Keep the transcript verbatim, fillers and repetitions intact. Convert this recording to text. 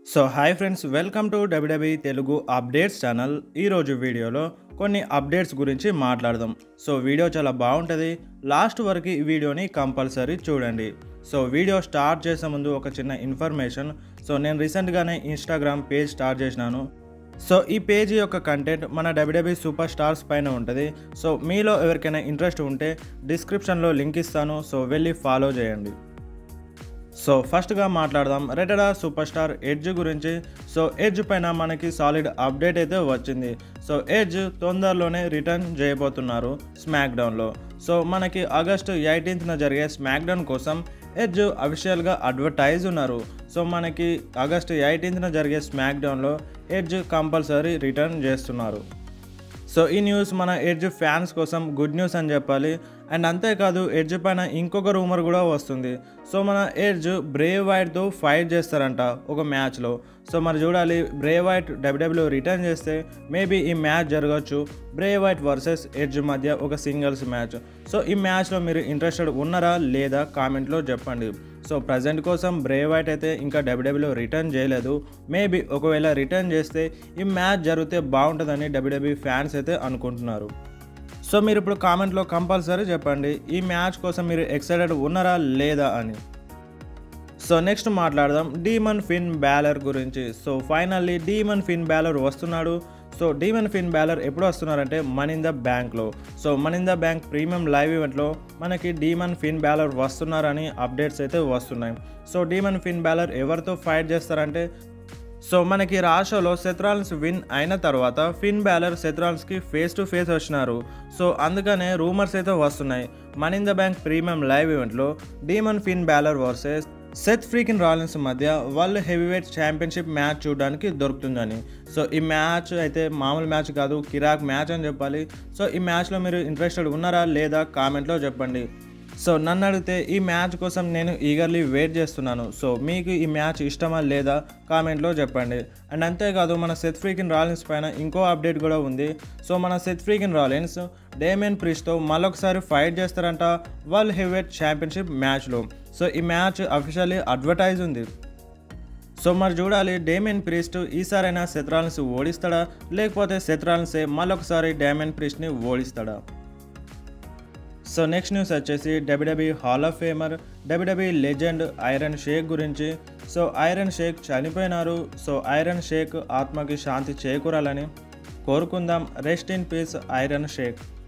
So hi friends, welcome to WWE Telugu updates channel. ఈరోజు వీడియోలో కొన్ని అప్డేట్స్ గురించి మాట్లాడదాం. సో వీడియో చాలా బాగుంటుంది, లాస్ట్ వరకు ఈ వీడియోని కంపల్సరీ చూడండి. సో వీడియో స్టార్ట్ చేసే ముందు ఒక చిన్న ఇన్ఫర్మేషన్. సో నేను రీసెంట్గానే ఇన్స్టాగ్రామ్ పేజ్ స్టార్ట్ చేసినాను. సో ఈ పేజీ యొక్క కంటెంట్ మన డబ్ల్యూడబ్ల్యూఈ సూపర్ స్టార్స్ పైన ఉంటుంది. సో మీలో ఎవరికైనా ఇంట్రెస్ట్ ఉంటే డిస్క్రిప్షన్లో లింక్ ఇస్తాను, సో వెళ్ళి ఫాలో చేయండి. సో ఫస్ట్గా మాట్లాడదాం రెటెడా సూపర్ స్టార్ ఎడ్జ్ గురించి. సో ఎడ్జ్ పైన మనకి సాలిడ్ అప్డేట్ అయితే వచ్చింది. సో ఎడ్జ్ తొందరలోనే రిటర్న్ చేయబోతున్నారు స్మాక్ డౌన్లో. సో మనకి ఆగస్టు ఎయిటీన్త్న జరిగే స్మాక్ డౌన్ కోసం ఎడ్జ్ అఫీషియల్గా అడ్వర్టైజ్ ఉన్నారు. సో మనకి ఆగస్టు ఎయిటీన్త్న జరిగే స్మాక్ డౌన్లో ఎడ్జ్ కంపల్సరీ రిటర్న్ చేస్తున్నారు. సో ఈ న్యూస్ మన ఎడ్జ్ ఫ్యాన్స్ కోసం గుడ్ న్యూస్ అని చెప్పాలి. అండ్ అంతేకాదు ఎడ్జ్ పైన ఇంకొక రూమర్ కూడా వస్తుంది. సో మన ఎడ్జ్ బ్రే వైట్తో ఫైట్ చేస్తారంట ఒక మ్యాచ్లో. సో మరి చూడాలి, బ్రే వైట్ డబ్ల్యూడబ్ల్యూఈ రిటర్న్ చేస్తే మేబీ ఈ మ్యాచ్ జరగవచ్చు, బ్రే వైట్ వర్సెస్ ఎడ్జ్ మధ్య ఒక సింగిల్స్ మ్యాచ్. సో ఈ మ్యాచ్లో మీరు ఇంట్రెస్టెడ్ ఉన్నారా లేదా కామెంట్లో చెప్పండి. సో ప్రజెంట్ కోసం బ్రే వైట్ అయితే ఇంకా డబ్ల్యూడబ్ల్యూఈ రిటర్న్ చేయలేదు. మేబీ ఒకవేళ రిటర్న్ చేస్తే ఈ మ్యాచ్ జరిగితే బాగుంటుందని డబ్ల్యూడబ్ల్యూఈ ఫ్యాన్స్ అయితే అనుకుంటున్నారు. సో మీరు ఇప్పుడు కామెంట్లో కంపల్సరీ చెప్పండి ఈ మ్యాచ్ కోసం మీరు ఎక్సైటెడ్ ఉన్నారా లేదా అని. సో నెక్స్ట్ మాట్లాడదాం డీమన్ ఫిన్ బ్యాలర్ గురించి. So finally Demon Finn Balor వస్తున్నాడు. సో డీమన్ ఫిన్ బ్యాలర్ ఎప్పుడు వస్తున్నారంటే మనీ ఇన్ ద బ్యాంక్లో. So money in the bank premium live ఈవెంట్లో మనకి డీమన్ ఫిన్ బ్యాలర్ వస్తున్నారని అప్డేట్స్ అయితే వస్తున్నాయి. సో డీమన్ ఫిన్ బ్యాలర్ ఎవరితో ఫైట్ చేస్తారంటే, సో మనకి రాషోలో సెత్రాన్స్ విన్ అయిన తర్వాత ఫిన్ బ్యాలర్ సెత్రాన్స్కి ఫేస్ టు ఫేస్ వచ్చినారు. సో అందుకనే రూమర్స్ అయితే వస్తున్నాయి money in the bank premium live ఈవెంట్లో Demon Finn Balor versus Seth Freakin Rollins మధ్య వరల్డ్ హెవీవెయిట్ ఛాంపియన్షిప్ మ్యాచ్ చూడడానికి దొరుకుతుందని. సో ఈ మ్యాచ్ అయితే మామూలు మ్యాచ్ కాదు, కిరాక్ మ్యాచ్ అని చెప్పాలి. సో ఈ మ్యాచ్లో మీరు ఇంట్రెస్టెడ్ ఉన్నారా లేదా కామెంట్లో చెప్పండి. సో నన్ను అడిగితే ఈ మ్యాచ్ కోసం నేను ఈగర్లీ వెయిట్ చేస్తున్నాను. సో మీకు ఈ మ్యాచ్ ఇష్టమా లేదా కామెంట్లో చెప్పండి. అండ్ అంతేకాదు మన సెత్ ఫ్రీకిన్ రాలిన్స్ పైన ఇంకో అప్డేట్ కూడా ఉంది. సో మన సెత్ ఫ్రీకిన్ రాలిన్స్ డేమియన్ ప్రీస్ట్తో మళ్ళొకసారి ఫైట్ చేస్తారంట వరల్డ్ హెవీవెయిట్ ఛాంపియన్షిప్ మ్యాచ్లో. సో ఈ మ్యాచ్ అఫీషియల్లీ అడ్వర్టైజ్ ఉంది. సో మరి చూడాలి డేమియన్ ప్రీస్ట్ ఈసారైనా సెత్ రాలిన్స్ ఓడిస్తాడా లేకపోతే సెత్ రాలిన్సే మళ్ళొకసారి డేమియన్ ప్రీస్ట్ని ఓడిస్తాడా. సో నెక్స్ట్ న్యూస్ వచ్చేసి WWE hall of famer WWE legend Iron Sheik గురించి. సో ఐరన్ షేక్ చనిపోయినారు. సో ఐరన్ షేక్ ఆత్మకి శాంతి చేకూరాలని కోరుకుందాం. Rest in peace Iron Sheikh.